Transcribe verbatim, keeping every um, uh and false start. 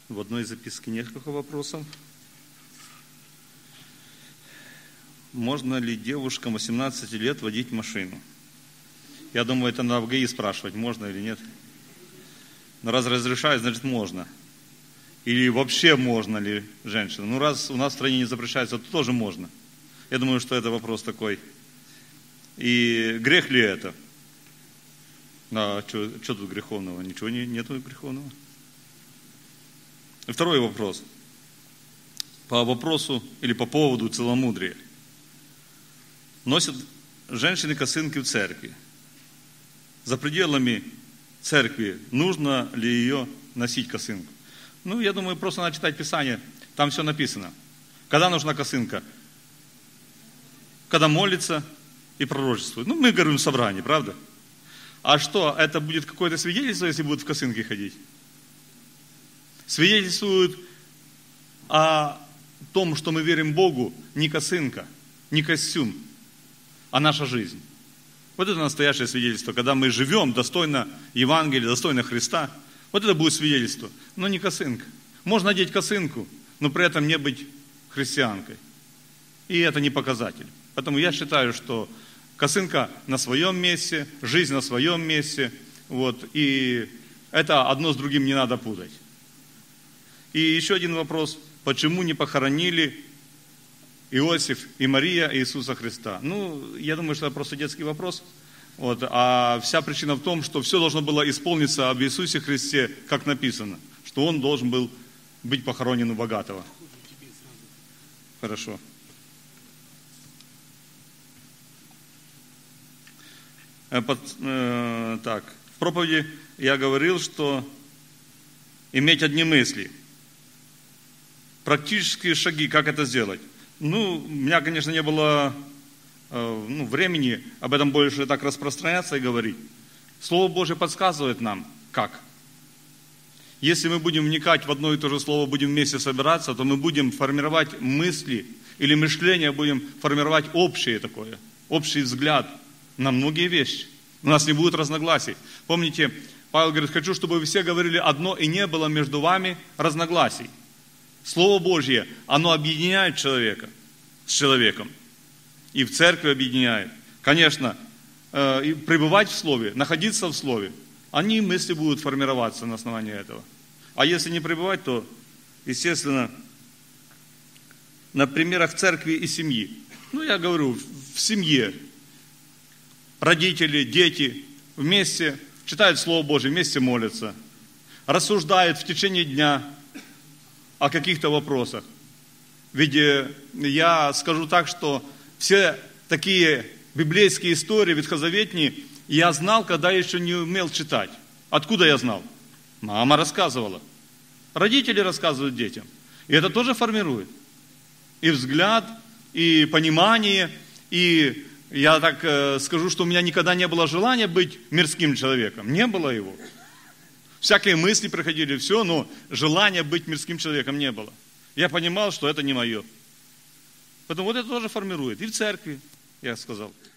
В одной записке несколько вопросов. Можно ли девушкам восемнадцати лет водить машину? Я думаю, это надо в ГАИ спрашивать, можно или нет. Но раз разрешают, значит можно. Или вообще можно ли женщинам? Ну раз у нас в стране не запрещается, то тоже можно. Я думаю, что это вопрос такой. И грех ли это? А что, что тут греховного? Ничего не, нету греховного. И второй вопрос. По вопросу или по поводу целомудрия. Носят женщины косынки в церкви. За пределами церкви нужно ли ее носить косынку? Ну, я думаю, просто надо читать Писание. Там все написано. Когда нужна косынка? Когда молится и пророчествует. Ну, мы говорим в собрании, правда? А что, это будет какое-то свидетельство, если будут в косынке ходить? Свидетельствует о том, что мы верим Богу, не косынка, не костюм, а наша жизнь. Вот это настоящее свидетельство, когда мы живем достойно Евангелия, достойно Христа. Вот это будет свидетельство, но не косынка. Можно одеть косынку, но при этом не быть христианкой. И это не показатель. Поэтому я считаю, что косынка на своем месте, жизнь на своем месте. Вот, и это одно с другим не надо путать. И еще один вопрос. Почему не похоронили Иосиф и Мария Иисуса Христа? Ну, я думаю, что это просто детский вопрос. Вот, а вся причина в том, что все должно было исполниться об Иисусе Христе, как написано, что Он должен был быть похоронен у богатого. Хорошо. Под, э, так, в проповеди я говорил, что иметь одни мысли. Практические шаги, как это сделать? Ну, у меня, конечно, не было э, ну, времени об этом больше так распространяться и говорить. Слово Божье подсказывает нам, как. Если мы будем вникать в одно и то же слово, будем вместе собираться, то мы будем формировать мысли или мышление, будем формировать общее такое, общий взгляд на многие вещи. У нас не будет разногласий. Помните, Павел говорит, хочу, чтобы вы все говорили одно, и не было между вами разногласий. Слово Божье, оно объединяет человека с человеком. И в церкви объединяет. Конечно, э, пребывать в Слове, находиться в Слове, они мысли будут формироваться на основании этого. А если не пребывать, то, естественно, на примерах церкви и семьи. Ну, я говорю, в семье родители, дети вместе читают Слово Божие, вместе молятся, рассуждают в течение дня о каких-то вопросах. Ведь я скажу так, что все такие библейские истории ветхозаветные я знал, когда еще не умел читать. Откуда я знал? Мама рассказывала. Родители рассказывают детям. И это тоже формирует. И взгляд, и понимание, и я так э, скажу, что у меня никогда не было желания быть мирским человеком. Не было его. Всякие мысли приходили, все, но желания быть мирским человеком не было. Я понимал, что это не мое. Поэтому вот это тоже формирует. И в церкви, я сказал.